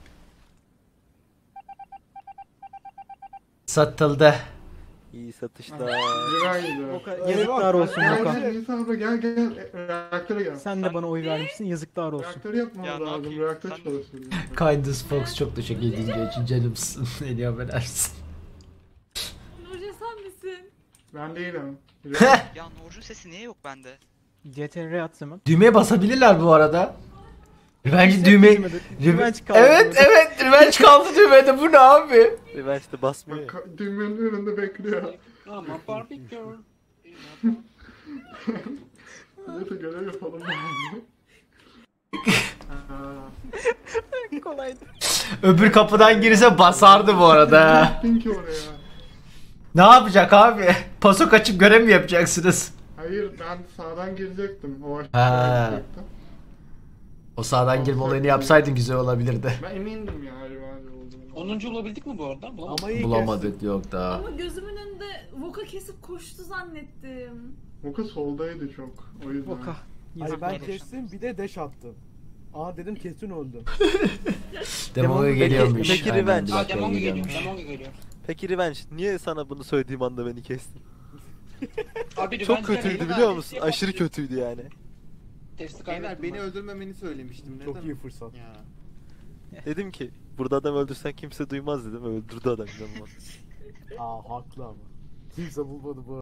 A: Satıldı.
G: İyi satışlar.
F: Güvenli.
D: Voka, yazıklar olsun
F: Gel
D: Voka.
F: gel Nisa abla gel gel. E, Reaktöre gel.
D: Sen de bana oy vermişsin yazıklar olsun.
F: Reaktörü yapmamız
I: Ya ne
F: lazım.
I: yapayım?
F: Reaktör
I: Sen-
F: çalışıyor.
A: Kindness Fox çok teşekkür ederim için canımsın. Beni affedersin.
B: Norje sen misin?
F: Ben değilim.
I: Ya Norş'un sesi niye yok bende?
D: C T R at zaman.
A: Düğmeye basabilirler bu arada. Revenge düğme...
D: Revenge kaldı.
A: Evet evet Revenge kaldı düğmede, bu ne abi?
G: Revenge de basmıyor.
F: Bak ka- düğmenin önünde bekliyor.
H: Ama Barbie Girl.
F: Neyse görev yapalım. Aa,
D: Kolaydı.
A: Öbür kapıdan girse basardı bu arada.
F: Gittin ki oraya.
A: Ne yapacak abi? Paso kaçıp görev mi yapacaksınız?
F: Hayır ben sağdan girecektim. O
A: Ha.
F: aşağıdan girecektim.
A: O sağdan girme olayını yapsaydın güzel olabilirdi.
F: Ben emindim ya Rivali olduğunu.
H: onuncu bulabildik mi bu arada? Bulamadık.
J: Ama iyi
A: Bulamadık yok daha.
B: Ama gözümün önünde Voka kesip koştu zannettim.
F: Moka soldaydı çok. O yüzden.
D: Voka.
J: Hayır ben
D: Yazıklar olsun.
J: kestim bir de deş attım. Aa dedim kesin öldüm.
A: Demo'ya
G: Peki-
A: geliyormuş.
G: peki
A: Aynen,
G: Revenge.
A: bir
H: Aa
A: dakika
H: Demonga geliyor.
A: geliyormuş.
H: Demonga geliyor.
G: Peki Revenge niye sana bunu söylediğim anda beni kestin?
H: Abi
G: Çok
H: Revenge'den
G: kötüydü
H: elime
G: biliyor
H: verdi,
G: musun?
H: testi
G: Aşırı
H: kaybettim.
G: kötüydü yani.
H: Testi
E: Beyler
H: kaybettim
E: beni
H: ben.
E: öldürmemeni söylemiştim.
J: Çok
E: Neden?
J: iyi fırsat.
E: Ya.
G: Dedim ki burada adam öldürsen kimse duymaz dedim. Öldürdü adam inanılmaz.
J: Aa haklı ama. Kimse bulmadı bu